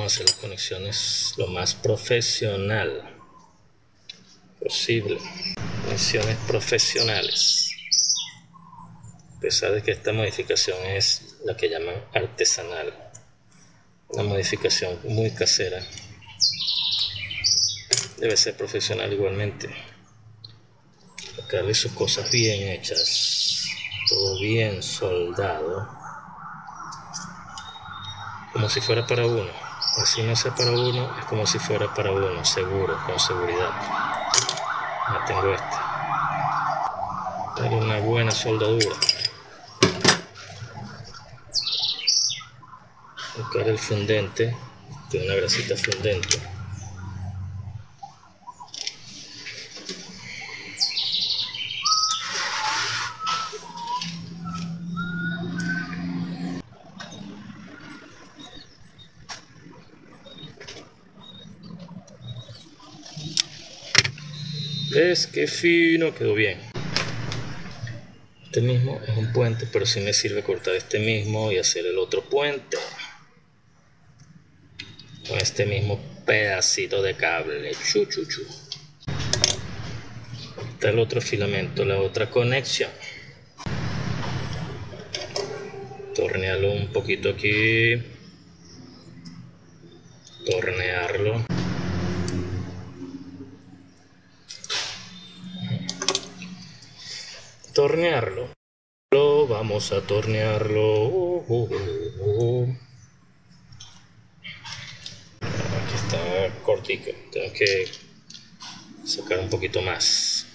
a hacer las conexiones lo más profesional posible. Conexiones profesionales. A pesar de que esta modificación es la que llaman artesanal, una modificación muy casera, debe ser profesional igualmente. Darle sus cosas bien hechas, todo bien soldado, como si fuera para uno. Así no sea para uno, es como si fuera para uno, seguro, con seguridad. Ya tengo darle una buena soldadura, buscar el fundente, tiene una grasita fundente. ¿Ves qué fino? Quedó bien. Este mismo es un puente, pero sí me sirve cortar este mismo y hacer el otro puente con este mismo pedacito de cable. Está el otro filamento, la otra conexión. Tornearlo un poquito aquí, tornearlo. Vamos a tornearlo. Aquí está cortico, tengo que sacar un poquito más.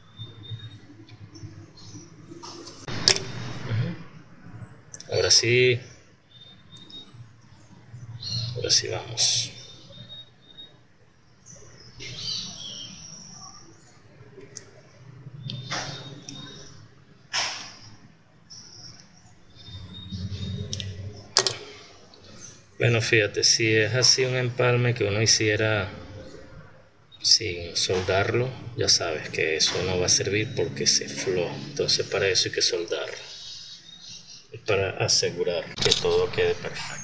Ahora sí vamos. Bueno, fíjate, si es así un empalme que uno hiciera sin soldarlo, ya sabes que eso no va a servir porque se fló. Entonces para eso hay que soldarlo, para asegurar que todo quede perfecto.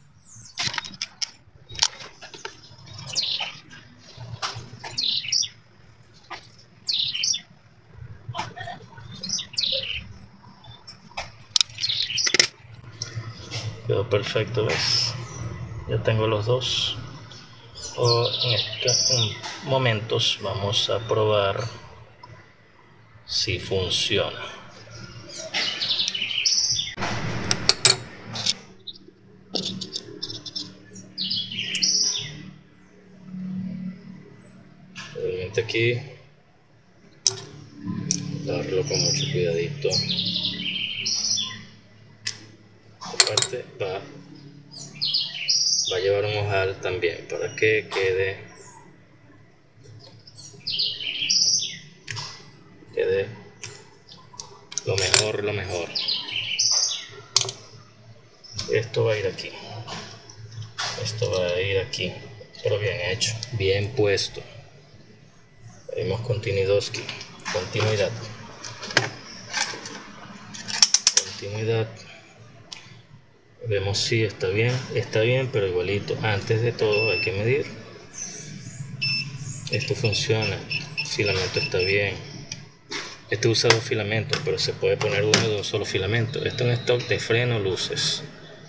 Quedó perfecto, ¿ves? Ya tengo los dos. En estos momentos vamos a probar si funciona. Obviamente aquí darlo con mucho cuidadito. Aparte va a llevar un ojal también para que quede lo mejor. Esto va a ir aquí, pero bien hecho, bien puesto. Vemos continuidad. Vemos si está bien, pero igualito. Antes de todo hay que medir. Esto funciona, el filamento está bien. Este usa dos filamentos, pero se puede poner uno de un solo filamento. Esto es un stock de freno, luces.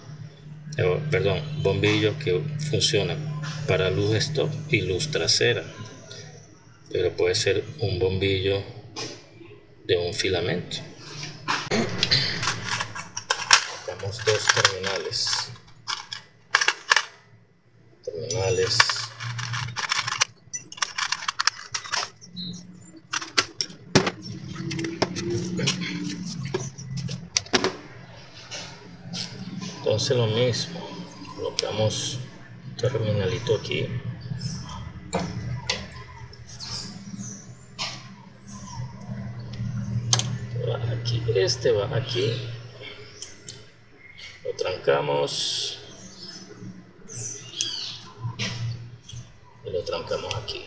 Bombillos que funcionan para luz stop y luz trasera. Pero puede ser un bombillo de un filamento. Sacamos dos terminales. Entonces lo mismo, colocamos terminalito aquí. Este va aquí, lo trancamos y lo trancamos aquí.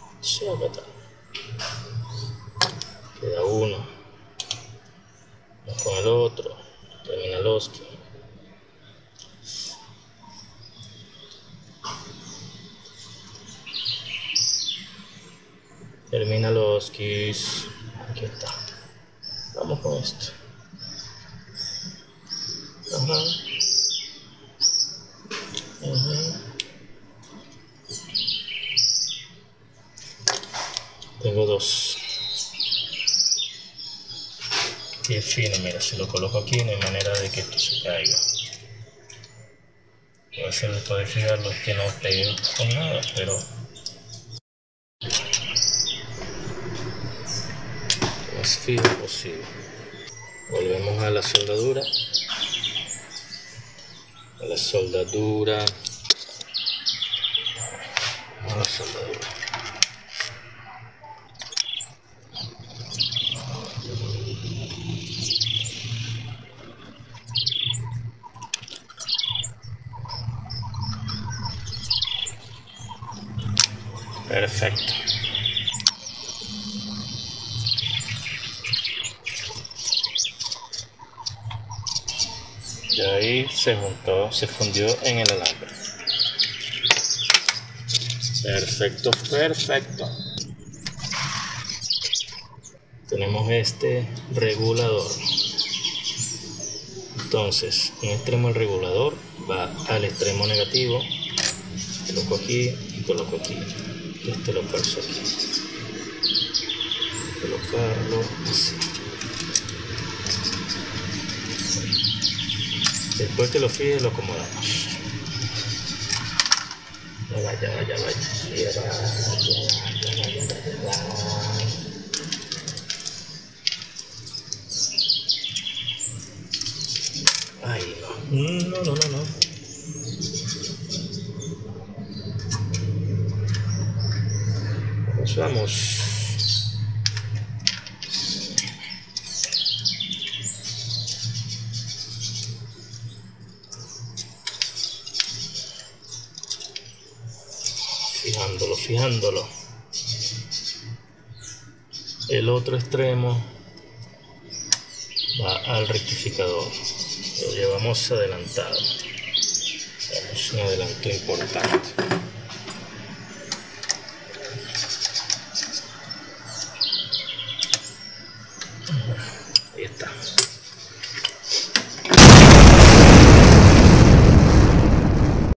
Queda uno, vamos con el otro, terminaloski. Termina los keys. Aquí está. Vamos con esto. Ajá. Ajá. Tengo dos. Y es fino, mira, si lo coloco aquí no hay manera de que esto se caiga. A veces le puede fijarlo, es que no pegue con nada, pero lo más fijo posible. Volvemos a la soldadura. A la soldadura. A la soldadura. Perfecto. Y ahí se juntó, se fundió en el alambre. Perfecto, perfecto. Tenemos este regulador. Entonces, un extremo del regulador va al extremo negativo. Coloco aquí y coloco aquí. Este lo paso aquí. Colocarlo así. Después que lo fije lo acomodamos. Ya vaya. Ay, no. Vamos. Fijándolo. El otro extremo va al rectificador. Lo llevamos adelantado. Vamos un adelanto importante.